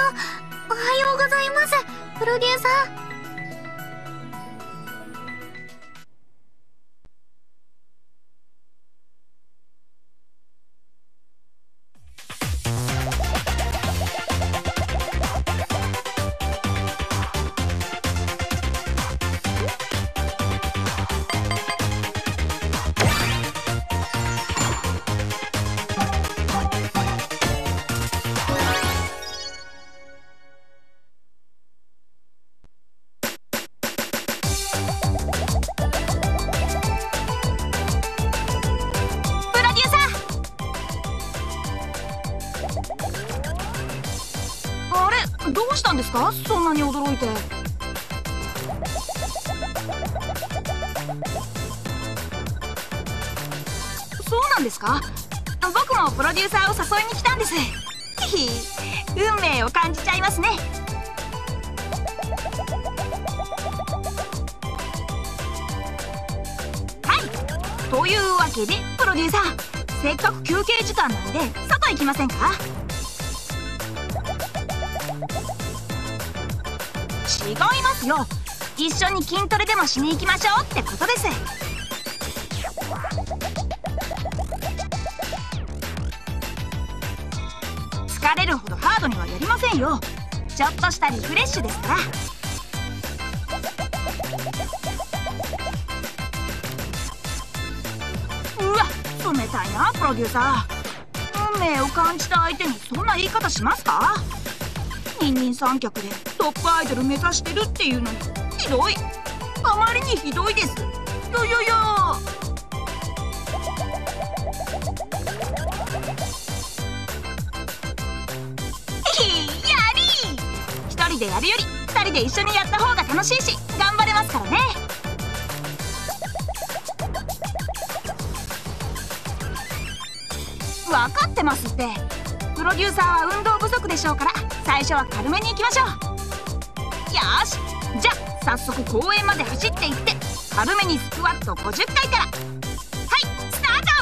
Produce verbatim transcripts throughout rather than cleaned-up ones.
おはようございます、プロデューサー。 どうしたんですか、そんなに驚いて。そうなんですか。僕もプロデューサーを誘いに来たんです。ひひ、運命を感じちゃいますね。はい、というわけでプロデューサー、せっかく休憩時間なんで外行きませんか？違いますよ。一緒に筋トレでもしに行きましょうってことです。疲れるほどハードにはやりませんよ。ちょっとしたリフレッシュですから。うわ、冷たいなプロデューサー。運命を感じた相手にそんな言い方しますか？二人三脚でトップアイドル目指してるっていうのにひどい。あまりにひどいです。よよよ。ひやりー。一人でやるより二人で一緒にやった方が楽しいし頑張れますからね。分かってますって。プロデューサーは運動不足でしょうから最初は軽めに行きましょう。よーし、じゃあ早速公園まで走っていって軽めにスクワットごじゅっかいから。はい、スタート。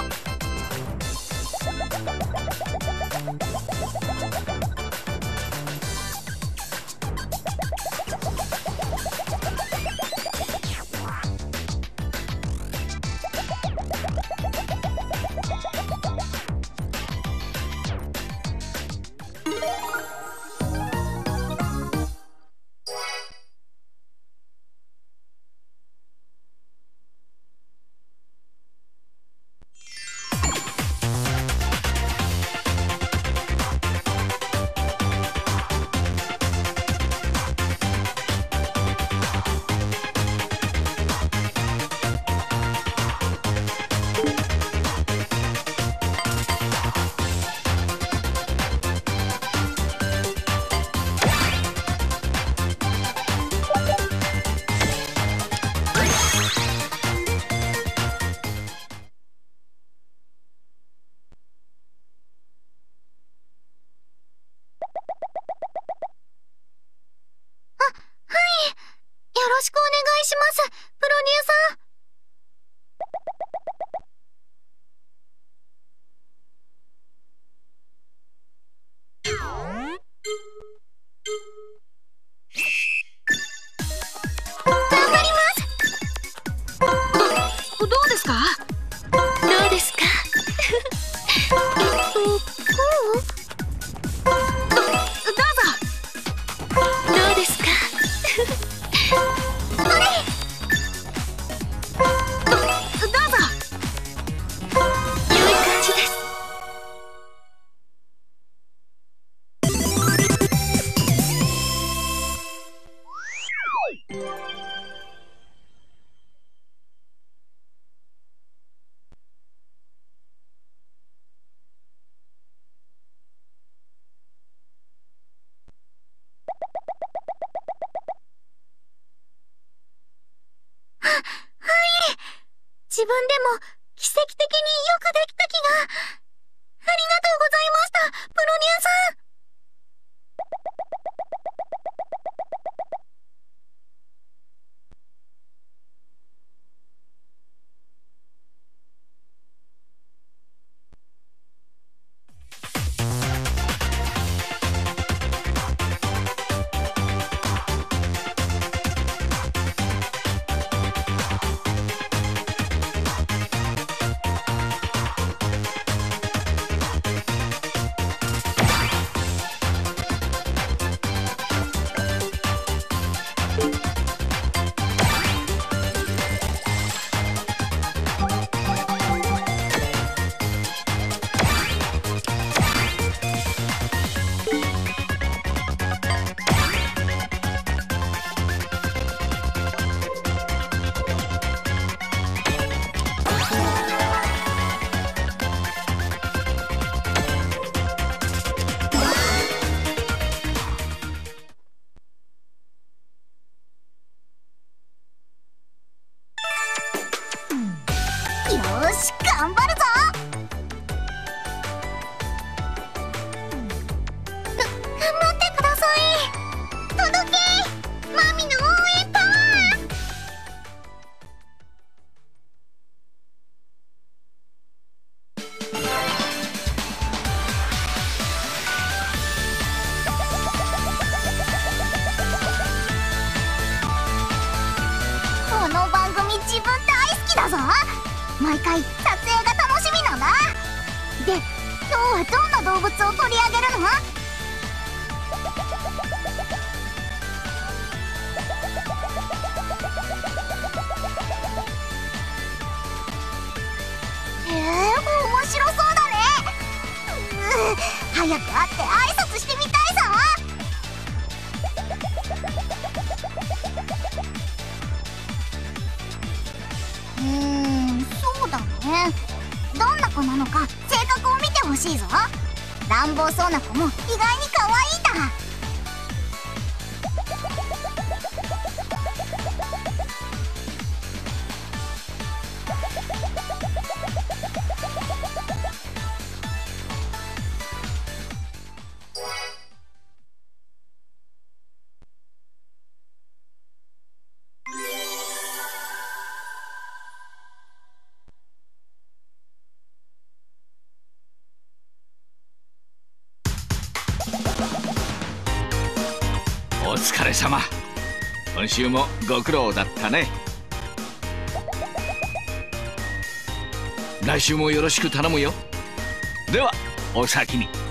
よろしくお願いします、プロデューサー。頑張ります。 ど、どうですか？ どうですか？えっと、こう？ ど、どうぞ。 どうですか？それ！ ど、どうぞ。 良い感じです。は、はい。自分でも奇跡的によくできた気が。ありがとうございました、プロデューサー。 ーし頑張るぞ。が頑張ってください。届けマミの応援パワー。この番組自分大好きだぞ。毎回撮影が楽しみなんだ。で、今日はどんな動物を取り上げるの？へえ、面白そうだね。うー、早く会って挨拶してみたいぞ。うーん、そうだね。どんな子なのか性格を見てほしいぞ。乱暴そうな子も意外に可愛いんだ。 お疲れ様。今週もご苦労だったね。来週もよろしく頼むよ。ではお先に。